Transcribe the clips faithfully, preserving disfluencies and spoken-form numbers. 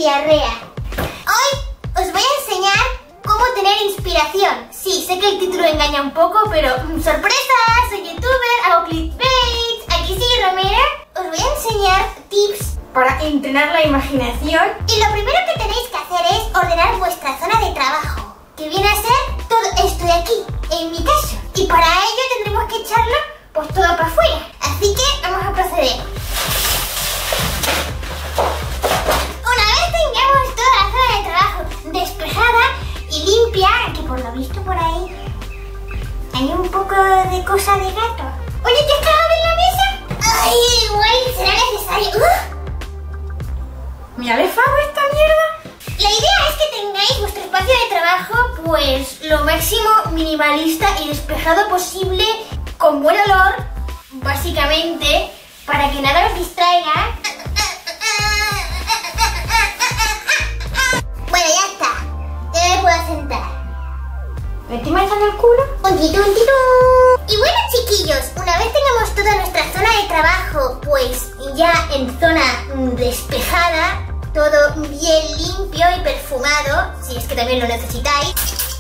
diarrea. Hoy os voy a enseñar cómo tener inspiración. Sí, sé que el título engaña un poco, pero mm, ¡sorpresa! Soy youtuber, hago clickbait. Aquí sí, Romero. Os voy a enseñar tips para entrenar la imaginación. Y lo primero que tenéis que hacer es ordenar vuestra zona de trabajo, que viene a ser todo esto de aquí, en mi caso. Y para ello tendremos que echarlo pues todo para afuera. Así que vamos a proceder. Una vez tengamos toda la zona de trabajo despejada y limpia, que por lo visto por ahí hay un poco de cosa de gato. Oye, ¿te has cagado en la mesa? Ay, igual será necesario. Uh. ¿Me ha dejado esta mierda? La idea es que tengáis vuestro espacio de trabajo pues lo máximo minimalista y despejado posible, con buen olor, básicamente, para que nada os distraiga. Bueno, ya está. Ya me puedo sentar. ¿Me estoy manchando el culo? Un tito, un tito. Y bueno, chiquillos, una vez tengamos toda nuestra zona de trabajo pues ya en zona despejada, todo bien limpio y perfumado, si es que también lo necesitáis.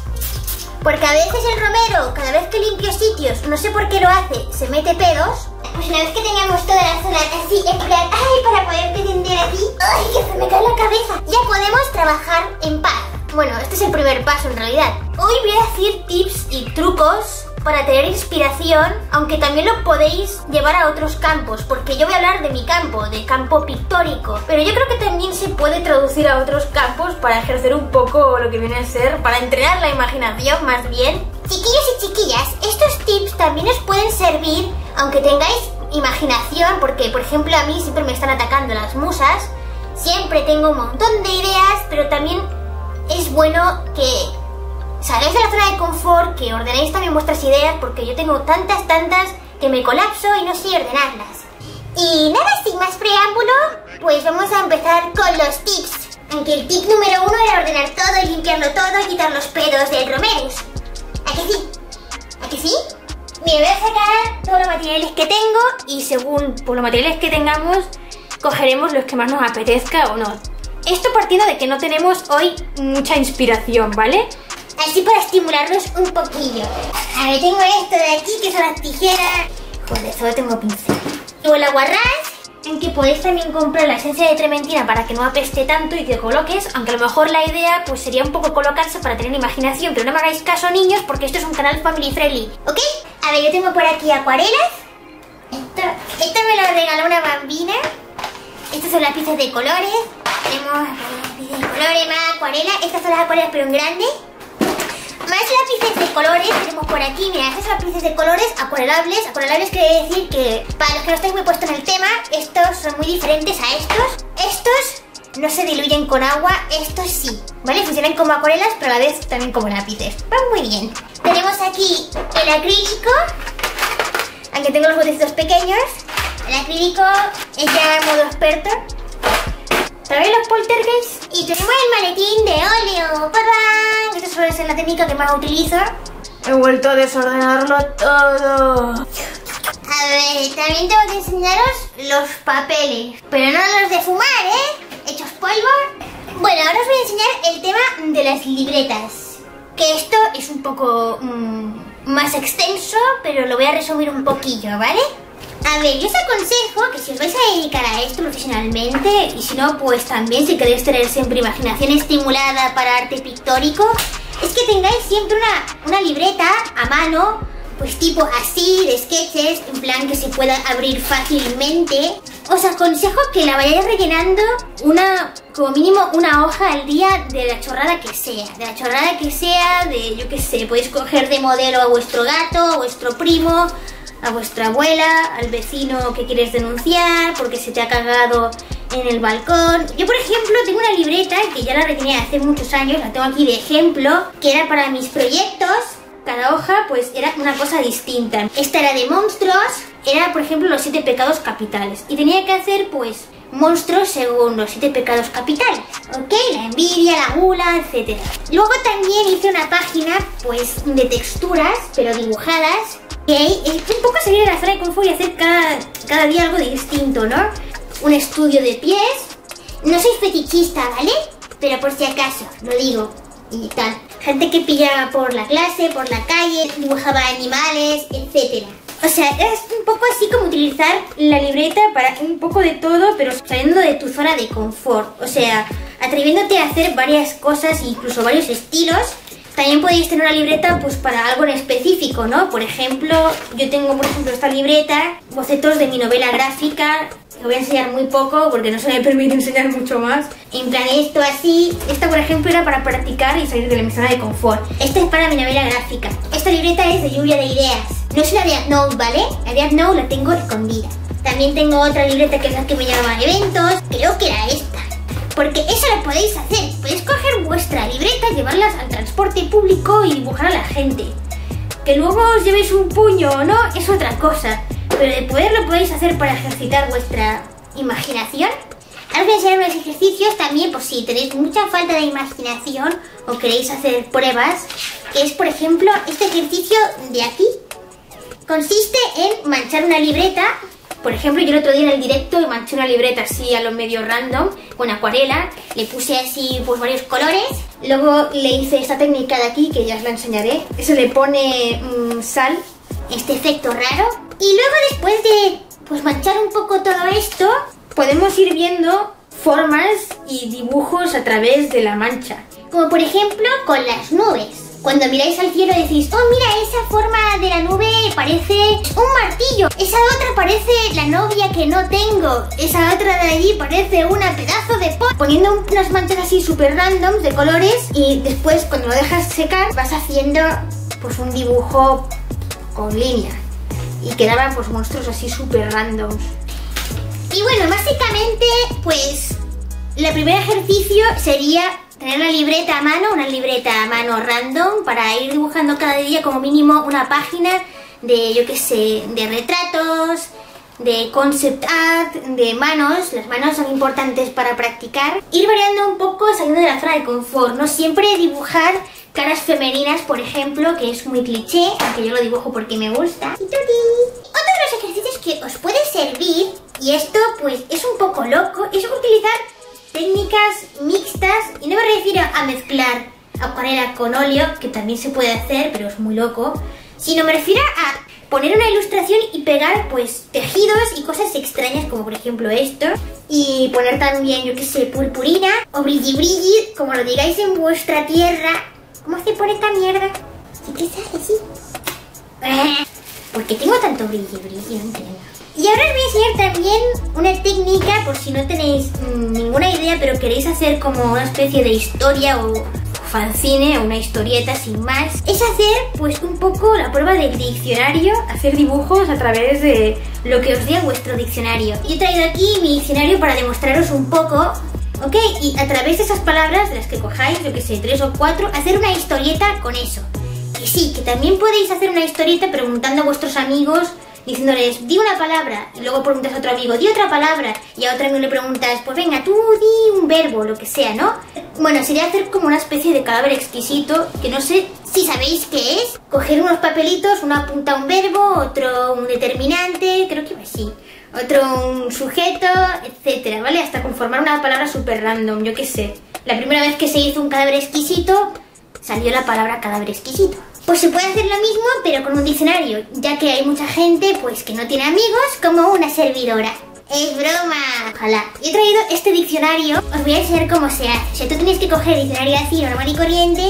Porque a veces el Romero, cada vez que limpio sitios, no sé por qué lo hace, se mete pedos. Pues una vez que tengamos toda la zona así, en plan, ay, para poder pretender aquí, ay, que se me cae la cabeza, ya podemos trabajar en paz. Bueno, este es el primer paso en realidad. Hoy voy a decir tips y trucos para tener inspiración, aunque también lo podéis llevar a otros campos, porque yo voy a hablar de mi campo, de campo pictórico, pero yo creo que también se puede traducir a otros campos para ejercer un poco lo que viene a ser, para entrenar la imaginación más bien. Chiquillos y chiquillas, estos tips también os pueden servir aunque tengáis imaginación, porque por ejemplo a mí siempre me están atacando las musas, siempre tengo un montón de ideas, pero también es bueno que salgáis de la zona de confort, que ordenéis también vuestras ideas, porque yo tengo tantas, tantas que me colapso y no sé ordenarlas. Y nada, sin más preámbulo, pues vamos a empezar con los tips. Aunque el tip número uno era ordenar todo, limpiarlo todo y quitar los pedos del Romerus. ¿A que sí? ¿A que sí? Me voy a sacar todos los materiales que tengo y según pues, los materiales que tengamos, cogeremos los que más nos apetezca o no. Esto partiendo de que no tenemos hoy mucha inspiración, ¿vale? Así para estimularlos un poquillo. A ver, tengo esto de aquí, que son las tijeras. Joder, solo tengo pincel. Luego el aguarrás, en que podéis también comprar la esencia de trementina para que no apeste tanto y te coloques, aunque a lo mejor la idea pues sería un poco colocarse para tener imaginación, pero no me hagáis caso, niños, porque esto es un canal family friendly, ¿ok? A ver, yo tengo por aquí acuarelas. Esto, esto me lo regaló una bambina. Estos son lápices de colores. Tenemos lápices de colores, más acuarelas. Estas son las acuarelas pero en grande. Más lápices de colores tenemos por aquí. Mira, estos son lápices de colores acuarelables. Acuarelables quiere decir que, para los que no estáis muy puestos en el tema, estos son muy diferentes a estos. Estos no se diluyen con agua, estos sí, ¿vale? Funcionan como acuarelas, pero a la vez también como lápices. Van muy bien. Tenemos aquí el acrílico, aunque tengo los botecitos pequeños. El acrílico es ya modo experto. ¿Sabéis los poltergeist? Y tenemos el maletín de óleo. ¡Pam! Esta suele ser la técnica que más utilizo. He vuelto a desordenarlo todo. A ver, también tengo que enseñaros los papeles, pero no los de fumar, ¿eh? Hechos polvo. Bueno, ahora os voy a enseñar el tema de las libretas, que esto es un poco mmm, más extenso, pero lo voy a resumir un poquillo, ¿vale? A ver, yo os aconsejo que si os vais a dedicar a esto profesionalmente, y si no, pues también si queréis tener siempre imaginación estimulada para arte pictórico, es que tengáis siempre una, una libreta a mano, pues tipo así, de sketches, en plan que se pueda abrir fácilmente. Os aconsejo que la vayáis rellenando una, como mínimo una hoja al día de la chorrada que sea, de la chorrada que sea, de yo qué sé, podéis coger de modelo a vuestro gato, a vuestro primo, a vuestra abuela, al vecino que quieres denunciar porque se te ha cagado en el balcón. Yo, por ejemplo, tengo una libreta que ya la rellené hace muchos años, la tengo aquí de ejemplo, que era para mis proyectos. Cada hoja pues era una cosa distinta. Esta era de monstruos, era por ejemplo los siete pecados capitales y tenía que hacer pues monstruos según los siete pecados capitales, ¿ok? La envidia, la gula, etcétera. Luego también hice una página pues de texturas pero dibujadas, ¿ok? Es un poco salir de la zona de confort y hacer cada, cada día algo distinto, ¿no? Un estudio de pies. No soy fetichista, ¿vale? Pero por si acaso, lo digo y tal. Gente que pillaba por la clase, por la calle, dibujaba animales, etcétera. O sea, es un poco así como utilizar la libreta para un poco de todo, pero saliendo de tu zona de confort. O sea, atreviéndote a hacer varias cosas, incluso varios estilos. También podéis tener una libreta pues para algo en específico, ¿no? Por ejemplo, yo tengo por ejemplo esta libreta, bocetos de mi novela gráfica. Te voy a enseñar muy poco porque no se me permite enseñar mucho más. En plan esto así. Esta por ejemplo era para practicar y salir de mi zona de confort. Esta es para mi novela gráfica. Esta libreta es de lluvia de ideas. No es la de AppNote, ¿vale? La de AppNote la tengo escondida. También tengo otra libreta que es la que me llama a eventos. Creo que era esta. Porque eso lo podéis hacer. Podéis coger vuestra libreta, llevarlas al transporte público y dibujar a la gente. Que luego os llevéis un puño o no es otra cosa. Pero de poder lo podéis hacer para ejercitar vuestra imaginación. Ahora os voy a enseñar unos ejercicios también por si tenéis mucha falta de imaginación o queréis hacer pruebas. Que es por ejemplo este ejercicio de aquí. Consiste en manchar una libreta. Por ejemplo, yo el otro día en el directo manché una libreta así a lo medio random con acuarela. Le puse así pues varios colores. Luego le hice esta técnica de aquí que ya os la enseñaré. Se le pone mmm, sal. Este efecto raro. Y luego después de pues manchar un poco todo esto, podemos ir viendo formas y dibujos a través de la mancha. Como por ejemplo con las nubes. Cuando miráis al cielo decís, oh mira, esa forma de la nube parece un martillo. Esa otra parece la novia que no tengo. Esa otra de allí parece una pedazo de pot. Poniendo unas manchas así súper randoms de colores y después cuando lo dejas secar vas haciendo pues un dibujo con línea. Y quedaban pues monstruos así súper randoms. Y bueno, básicamente pues el primer ejercicio sería tener una libreta a mano, una libreta a mano random para ir dibujando cada día como mínimo una página de, yo qué sé, de retratos, de concept art, de manos. Las manos son importantes para practicar. Ir variando un poco saliendo de la zona de confort, no siempre dibujar caras femeninas, por ejemplo, que es muy cliché, aunque yo lo dibujo porque me gusta. Otro de los ejercicios que os puede servir, y esto pues es un poco loco, es utilizar técnicas mixtas, y no me refiero a mezclar acuarela con óleo, que también se puede hacer, pero es muy loco, sino me refiero a poner una ilustración y pegar pues tejidos y cosas extrañas, como por ejemplo esto, y poner también, yo qué sé, purpurina o brilli brilli, como lo digáis en vuestra tierra. ¿Cómo se pone esta mierda? ¿Sí que se hace así? ¿Por qué tengo tanto brilli brilli? No entiendo. Y ahora os voy a enseñar también una técnica, por si no tenéis mmm, ninguna idea, pero queréis hacer como una especie de historia o fanzine o una historieta sin más. Es hacer pues un poco la prueba del diccionario, hacer dibujos a través de lo que os diga vuestro diccionario. Y he traído aquí mi diccionario para demostraros un poco, ¿ok? Y a través de esas palabras, de las que cojáis, yo que sé, tres o cuatro, hacer una historieta con eso. Y sí, que también podéis hacer una historieta preguntando a vuestros amigos, diciéndoles, di una palabra, y luego preguntas a otro amigo, di otra palabra, y a otro amigo le preguntas, pues venga, tú di un verbo, lo que sea, ¿no? Bueno, sería hacer como una especie de cadáver exquisito, que no sé si sabéis qué es. Coger unos papelitos, uno apunta un verbo, otro un determinante, creo que va así, otro un sujeto, etcétera, ¿vale? Hasta conformar una palabra súper random, yo qué sé. La primera vez que se hizo un cadáver exquisito, salió la palabra cadáver exquisito. Pues se puede hacer lo mismo, pero con un diccionario, ya que hay mucha gente pues que no tiene amigos, como una servidora. ¡Es broma! Ojalá. Yo he traído este diccionario, os voy a enseñar cómo se hace. O sea, tú tienes que coger el diccionario así, normal y corriente,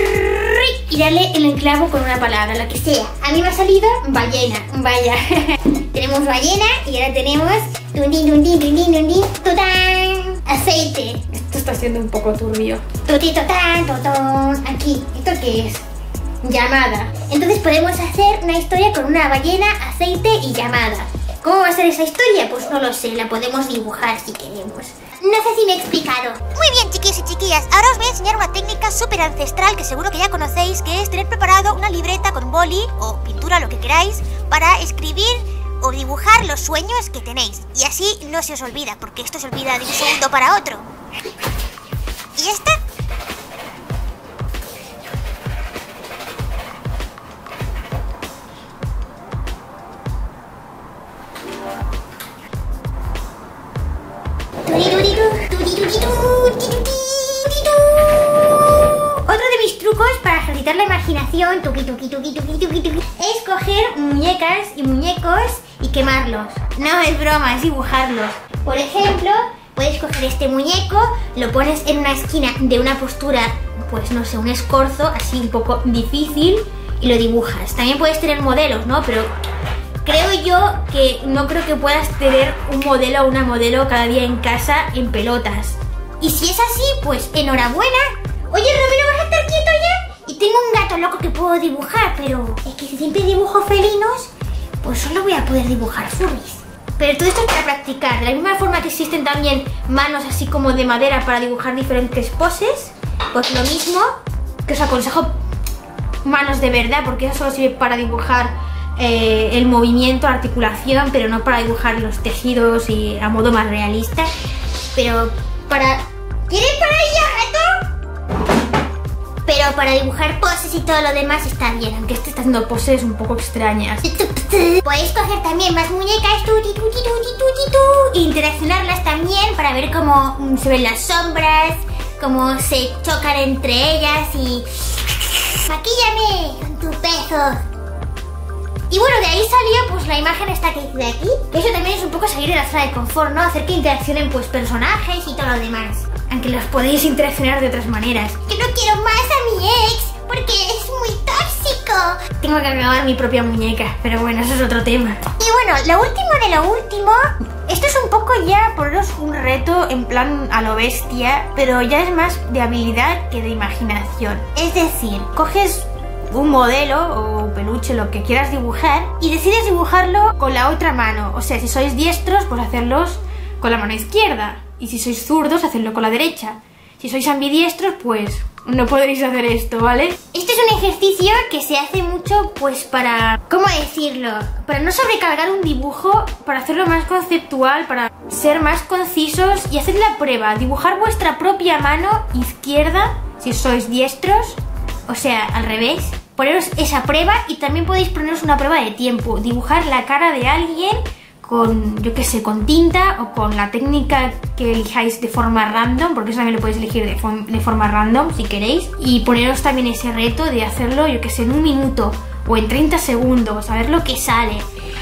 y darle el enclavo con una palabra, lo que sea. A mí me ha salido ballena, vaya. Tenemos ballena y ahora tenemos tundín, tundín, tundín, tundín, tután, aceite. Esto está siendo un poco turbio. Tuti, tután, totón. Aquí, ¿esto qué es? Llamada. Entonces podemos hacer una historia con una ballena, aceite y llamada. ¿Cómo va a ser esa historia? Pues no lo sé, la podemos dibujar si queremos. No sé si me he explicado. Muy bien, chiquillos y chiquillas, ahora os voy a enseñar una técnica súper ancestral que seguro que ya conocéis, que es tener preparado una libreta con boli o pintura, lo que queráis, para escribir o dibujar los sueños que tenéis. Y así no se os olvida, porque esto se olvida de un segundo para otro. ¿Y ya está? Turi, turi, tu, turi, Otro de mis trucos para ejercitar la imaginación tuki, tuki, tuki, tuki, tuki, tuki, es coger muñecas y muñecos y quemarlos. No es broma, es dibujarlos. Por ejemplo, puedes coger este muñeco, lo pones en una esquina de una postura, pues no sé, un escorzo así un poco difícil y lo dibujas. También puedes tener modelos, ¿no? Pero creo yo que no creo que puedas tener un modelo o una modelo cada día en casa en pelotas. Y si es así, pues enhorabuena. Oye, Romero, ¿vas a estar quieto ya? Y tengo un gato loco que puedo dibujar, pero es que si siempre dibujo felinos, pues solo voy a poder dibujar furries. Pero todo esto es para practicar. De la misma forma que existen también manos así como de madera para dibujar diferentes poses, pues lo mismo, que os aconsejo manos de verdad, porque eso solo sirve para dibujar eh, el movimiento, la articulación, pero no para dibujar los tejidos y a modo más realista. Pero para... ¿Quieres para ella, gato? Pero para dibujar poses y todo lo demás está bien, aunque este está haciendo poses un poco extrañas. Podéis coger también más muñecas tuti, tuti, tuti, tuti, tuti, e interaccionarlas también para ver cómo se ven las sombras, cómo se chocan entre ellas y... ¡Maquíllame con tu peso! Y bueno, de ahí salió pues la imagen esta que hice de aquí. Que eso también es un poco salir de la zona de confort, ¿no? Hacer que interaccionen pues personajes y todo lo demás. Aunque los podéis interaccionar de otras maneras. Yo no quiero más a mi ex porque es muy tóxico. Tengo que acabar mi propia muñeca, pero bueno, eso es otro tema. Y bueno, lo último de lo último, esto es un poco ya poneros un reto en plan a lo bestia, pero ya es más de habilidad que de imaginación. Es decir, coges un modelo o peluche, lo que quieras dibujar, y decides dibujarlo con la otra mano. O sea, si sois diestros, pues hacerlos con la mano izquierda. Y si sois zurdos, hacerlo con la derecha. Si sois ambidiestros, pues no podréis hacer esto, ¿vale? Este es un ejercicio que se hace mucho, pues para... ¿Cómo decirlo? Para no sobrecargar un dibujo, para hacerlo más conceptual, para ser más concisos y hacer la prueba. Dibujar vuestra propia mano izquierda, si sois diestros, o sea, al revés. Poneros esa prueba y también podéis poneros una prueba de tiempo. Dibujar la cara de alguien con, yo qué sé, con tinta o con la técnica que elijáis de forma random, porque eso también lo podéis elegir de, de forma random si queréis, y poneros también ese reto de hacerlo, yo qué sé, en un minuto o en treinta segundos, a ver lo que sale.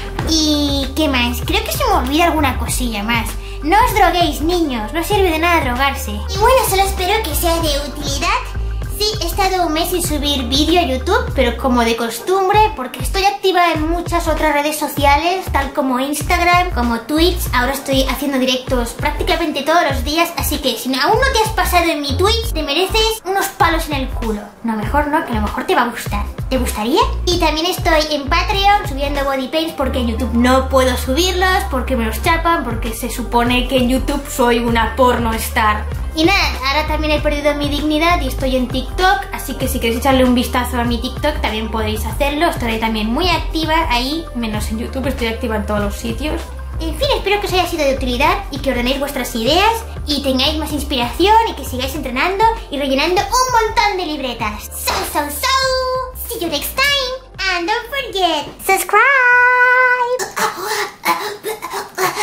¿Y qué más? Creo que se me olvida alguna cosilla más. No os droguéis, niños, no sirve de nada drogarse. Y bueno, solo espero que sea de utilidad. Sí, he estado un mes sin subir vídeo a YouTube, pero como de costumbre, porque estoy activa en muchas otras redes sociales, tal como Instagram, como Twitch. Ahora estoy haciendo directos prácticamente todos los días, así que si aún no te has pasado en mi Twitch, te mereces unos palos en el culo. No, mejor no, que a lo mejor te va a gustar. ¿Te gustaría? Y también estoy en Patreon subiendo body paints porque en YouTube no puedo subirlos, porque me los chapan, porque se supone que en YouTube soy una porno star. Y nada, ahora también he perdido mi dignidad y estoy en TikTok, así que si queréis echarle un vistazo a mi TikTok también podéis hacerlo. Estaré también muy activa ahí, menos en YouTube, estoy activa en todos los sitios. En fin, espero que os haya sido de utilidad y que ordenéis vuestras ideas y tengáis más inspiración y que sigáis entrenando y rellenando un montón de libretas. So, so, so, see you next time and don't forget, subscribe.